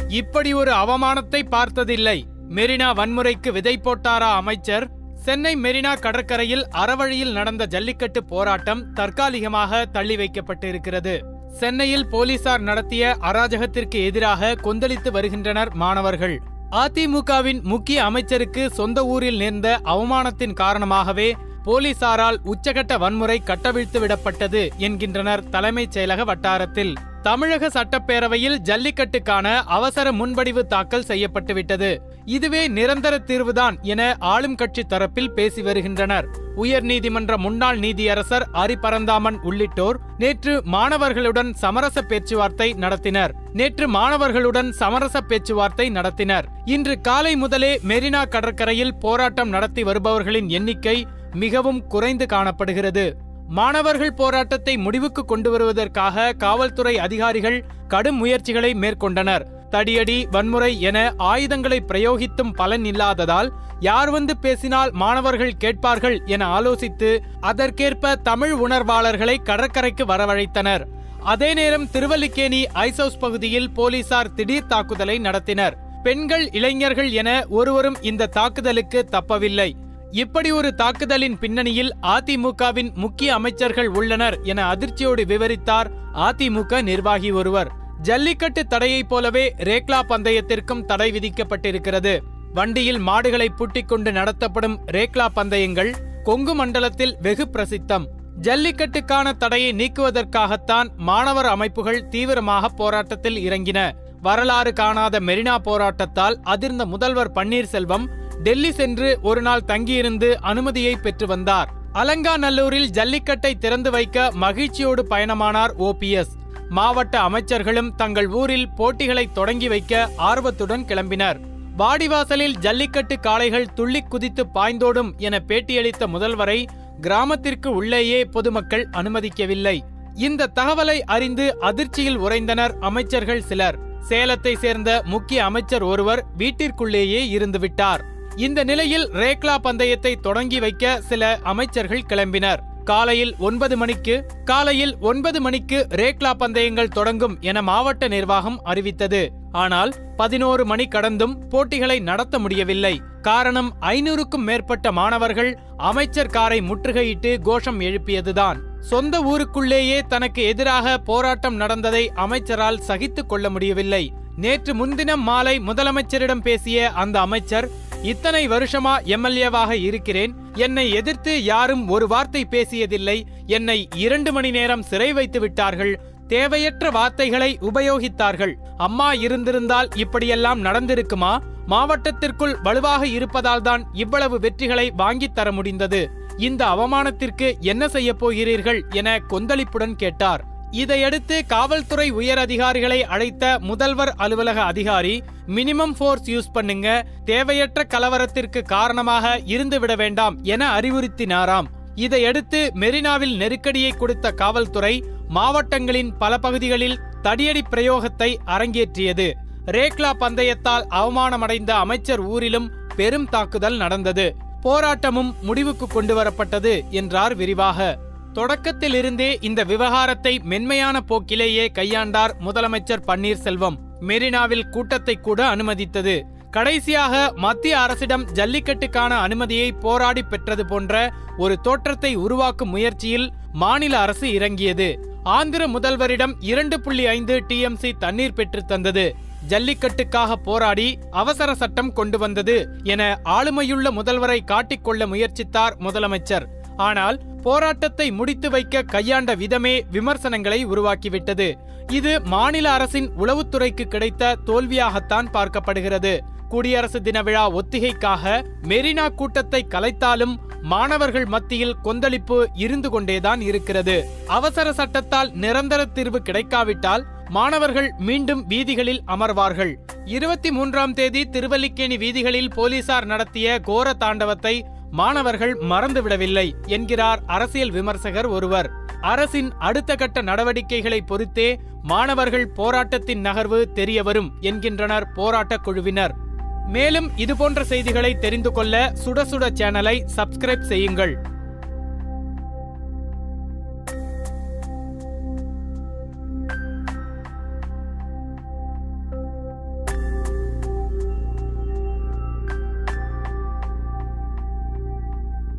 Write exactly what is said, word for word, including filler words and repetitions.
இப்படி ஒரு அவமானத்தை பார்த்ததில்லை. மெரினா வன்முறைக்கு விதை போட்டாரா அமைச்சர்? சென்னை மெரினா கடற்கரையில் அறவழியில் நடந்த ஜல்லிக்கட்டு போராட்டம் தற்காலிகமாக தள்ளி வைக்கப்பட்டிருக்கிறது. சென்னையில் போலீசார் நடத்திய அராஜகத்திற்கு எதிராக கொந்தளித்து வருகின்றனர் மாணவர்கள். அதிமுகவின் முக்கிய அமைச்சருக்கு சொந்த ஊரில் நேர்ந்த அவமானத்தின் காரணமாகவே போலீசாரால் உச்சகட்ட வன்முறை கட்டவிழ்த்து விடப்பட்டது என்கின்றனர் தலைமைச் செயலக வட்டாரத்தில். தமிழக சட்டப்பேரவையில் ஜல்லிக்கட்டுக்கான அவசர முன்வடிவு தாக்கல் செய்யப்பட்டுவிட்டது. இதுவே நிரந்தர தீர்வுதான் என ஆளும் கட்சி தரப்பில் பேசி வருகின்றனர். உயர்நீதிமன்ற முன்னாள் நீதியரசர் அரிபரந்தாமன் உள்ளிட்டோர் நேற்று மாணவர்களுடன் சமரச பேச்சுவார்த்தை நடத்தினர். நேற்று மாணவர்களுடன் சமரச பேச்சுவார்த்தை நடத்தினர். இன்று காலை முதலே மெரினா கடற்கரையில் போராட்டம் நடத்தி வருபவர்களின் எண்ணிக்கை மிகவும் குறைந்து காணப்படுகிறது. மாணவர்கள் போராட்டத்தை முடிவுக்கு கொண்டு வருவதற்காக காவல்துறை அதிகாரிகள் கடும் முயற்சிகளை மேற்கொண்டனர். தடியடி, வன்முறை என ஆயுதங்களை பிரயோகித்தும் பலன் இல்லாததால் யார் வந்து பேசினால் மாணவர்கள் கேட்பார்கள் என ஆலோசித்து அதற்கேற்ப தமிழ் உணர்வாளர்களை கடற்கரைக்கு வரவழைத்தனர். அதே நேரம் திருவல்லிக்கேணி ஐசவுஸ் பகுதியில் போலீசார் திடீர் தாக்குதலை நடத்தினர். பெண்கள், இளைஞர்கள் என ஒருவரும் இந்த தாக்குதலுக்கு தப்பவில்லை. இப்படி ஒரு தாக்குதலின் பின்னணியில் அதிமுகவின் முக்கிய அமைச்சர்கள் உள்ளனர் என அதிர்ச்சியோடு விவரித்தார் அதிமுக நிர்வாகி ஒருவர். ஜல்லிக்கட்டு தடையைப் போலவே ரேக்லா பந்தயத்திற்கும் தடை விதிக்கப்பட்டிருக்கிறது. வண்டியில் மாடுகளை பூட்டிக் கொண்டு நடத்தப்படும் ரேக்லா பந்தயங்கள் கொங்கு மண்டலத்தில் வெகு பிரசித்தம். ஜல்லிக்கட்டுக்கான தடையை நீக்குவதற்காகத்தான் மாணவர் அமைப்புகள் தீவிரமாக போராட்டத்தில் இறங்கின. வரலாறு காணாத மெரினா போராட்டத்தால் அதிர்ந்த முதல்வர் பன்னீர்செல்வம் டெல்லி சென்று ஒரு நாள் தங்கியிருந்து அனுமதியை பெற்று வந்தார். அலங்காநல்லூரில் ஜல்லிக்கட்டை திறந்து வைக்க மகிழ்ச்சியோடு பயணமானார் ஓ பி எஸ். மாவட்ட அமைச்சர்களும் தங்கள் ஊரில் போட்டிகளை தொடங்கி வைக்க ஆர்வத்துடன் கிளம்பினர். வாடிவாசலில் ஜல்லிக்கட்டு காளைகள் துள்ளி குதித்து பாய்ந்தோடும் என பேட்டியளித்த முதல்வரை கிராமத்திற்கு உள்ளேயே பொதுமக்கள் அனுமதிக்கவில்லை. இந்த தகவலை அறிந்து அதிர்ச்சியில் உறைந்தனர் அமைச்சர்கள் சிலர். சேலத்தை சேர்ந்த முக்கிய அமைச்சர் ஒருவர் வீட்டிற்குள்ளேயே இருந்துவிட்டார். இந்த நிலையில் ரேக்லா பந்தயத்தை தொடங்கி வைக்க சில அமைச்சர்கள் கிளம்பினர். காலையில் ஒன்பது மணிக்கு காலையில் ஒன்பது மணிக்கு ரேக்லா பந்தயங்கள் தொடங்கும் என மாவட்ட நிர்வாகம் அறிவித்தது. ஆனால் பதினோரு மணி கடந்தும் போட்டிகளை நடத்த முடியவில்லை. காரணம், ஐநூறுக்கும் மேற்பட்ட மாணவர்கள் அமைச்சர் காரை முற்றுகையிட்டு கோஷம் எழுப்பியதுதான். சொந்த ஊருக்குள்ளேயே தனக்கு எதிராக போராட்டம் நடந்ததை அமைச்சரால் சகித்துக் கொள்ள முடியவில்லை. நேற்று முன்தினம் மாலை முதலமைச்சரிடம் பேசிய அந்த அமைச்சர், இத்தனை வருஷமா எம்எல்ஏவாக இருக்கிறேன், என்னை எதிர்த்து யாரும் ஒரு வார்த்தை பேசியதில்லை, என்னை இரண்டு மணி நேரம் சிறை வைத்து விட்டார்கள், தேவையற்ற வார்த்தைகளை உபயோகித்தார்கள், அம்மா இருந்திருந்தால் இப்படியெல்லாம் நடந்திருக்குமா? மாவட்டத்திற்குள் வலுவாக இருப்பதால் தான் இவ்வளவு வெற்றிகளை வாங்கித் தர முடிந்தது, இந்த அவமானத்திற்கு என்ன செய்ய போகிறீர்கள் என கொந்தளிப்புடன் கேட்டார். இதையடுத்து காவல்துறை உயர் அதிகாரிகளை அழைத்த முதல்வர் அலுவலக அதிகாரி, மினிமம் ஃபோர்ஸ் யூஸ் பண்ணுங்க, தேவையற்ற கலவரத்திற்கு காரணமாக இருந்து விட வேண்டாம் என அறிவுறுத்தினாராம். இதையடுத்து மெரினாவில் நெருக்கடியை கொடுத்த காவல்துறை மாவட்டங்களின் பல பகுதிகளில் தடியடி பிரயோகத்தை அரங்கேற்றியது. ரேக்லா பந்தயத்தால் அவமானமடைந்த அமைச்சர் ஊரிலும் பெரும் தாக்குதல் நடந்தது. போராட்டமும் முடிவுக்கு கொண்டு வரப்பட்டது என்றார் விரிவாக. தொடக்கத்தில் இருந்தே இந்த விவகாரத்தை மென்மையான போக்கிலேயே கையாண்டார் முதலமைச்சர் பன்னீர்செல்வம். மெரினாவில் கூட்டத்தை கூட அனுமதித்தது. கடைசியாக மத்திய அரசிடம் ஜல்லிக்கட்டுக்கான அனுமதியை போராடி பெற்றது போன்ற ஒரு தோற்றத்தை உருவாக்கும் முயற்சியில் மாநில அரசு இறங்கியது. ஆந்திர முதல்வரிடம் இரண்டு புள்ளி ஐந்து டி எம் சி தண்ணீர் பெற்று தந்தது. ஜல்லிக்கட்டுக்காக போராடி அவசர சட்டம் கொண்டு வந்தது என ஆளுமையுள்ள முதல்வரை காட்டிக்கொள்ள முயற்சித்தார் முதலமைச்சர். ஆனால் போராட்டத்தை முடித்து வைக்க கையாண்ட விதமே விமர்சனங்களை உருவாக்கிவிட்டது. இது மாநில அரசின் உளவுத்துறைக்கு கிடைத்த தோல்வியாகத்தான் பார்க்கப்படுகிறது. குடியரசு தின விழா ஒத்திகைக்காக மெரினா கூட்டத்தை கலைத்தாலும் மாணவர்கள் மத்தியில் கொந்தளிப்பு இருந்து கொண்டேதான் இருக்கிறது. அவசர சட்டத்தால் நிரந்தர தீர்வு கிடைக்காவிட்டால் மாணவர்கள் மீண்டும் வீதிகளில் அமர்வார்கள். இருபத்தி மூன்றாம் தேதி திருவல்லிக்கேணி வீதிகளில் போலீசார் நடத்திய கோர தாண்டவத்தை மாணவர்கள் மறந்துவிடவில்லை என்கிறார் அரசியல் விமர்சகர் ஒருவர். அரசின் அடுத்த கட்ட நடவடிக்கைகளை பொறுத்தே மாணவர்கள் போராட்டத்தின் நகர்வு தெரியவரும் என்கின்றனர் போராட்ட குழுவினர். மேலும் இதுபோன்ற செய்திகளை தெரிந்து கொள்ள சுட சுட சேனலை சப்ஸ்கிரைப் செய்யுங்கள்.